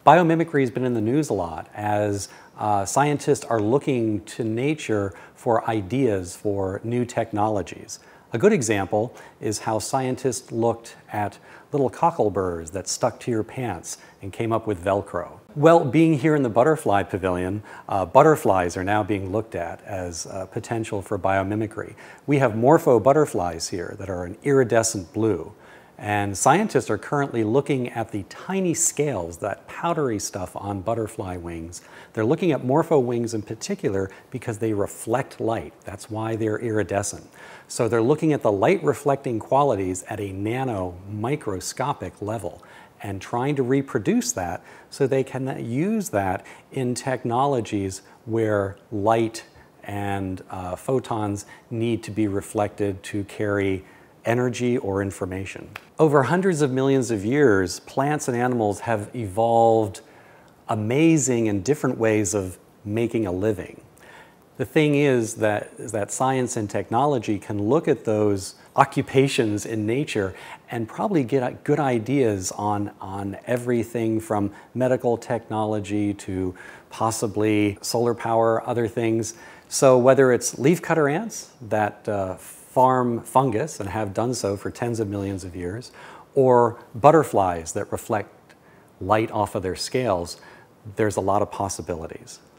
Biomimicry has been in the news a lot as scientists are looking to nature for ideas for new technologies. A good example is how scientists looked at little cockleburs that stuck to your pants and came up with Velcro. Well, being here in the butterfly pavilion, butterflies are now being looked at as potential for biomimicry. We have morpho butterflies here that are an iridescent blue. And scientists are currently looking at the tiny scales, that powdery stuff on butterfly wings. They're looking at morpho wings in particular because they reflect light. That's why they're iridescent. So they're looking at the light reflecting qualities at a nano microscopic level and trying to reproduce that so they can use that in technologies where light and photons need to be reflected to carry energy or information. Over hundreds of millions of years, plants and animals have evolved amazing and different ways of making a living. The thing is that science and technology can look at those occupations in nature and probably get good ideas on everything from medical technology to possibly solar power, other things. So whether it's leafcutter ants that farm fungus and have done so for tens of millions of years, or butterflies that reflect light off of their scales, there's a lot of possibilities.